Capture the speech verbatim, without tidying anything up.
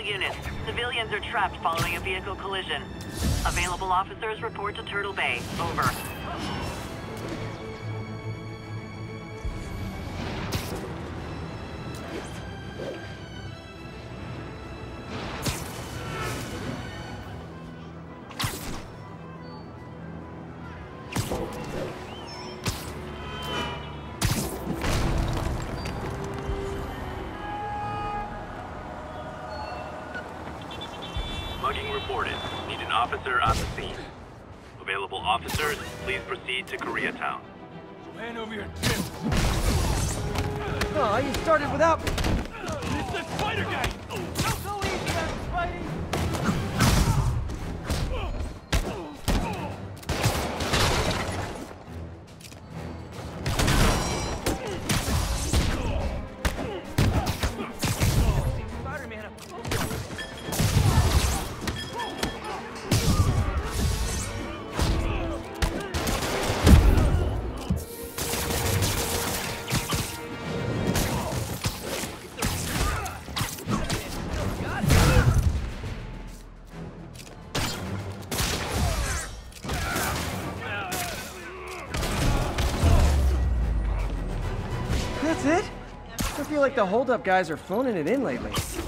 units. Civilians are trapped following a vehicle collision. Available officers report to Turtle Bay. Over. Mugging reported. Need an officer on the scene. Available officers, please proceed to Koreatown. Hand over your tip. Oh, you started without me. It's the spider guy! Don't go easy on him, Spidey. Spider-Man up close. That's it? I feel like the holdup guys are phoning it in lately.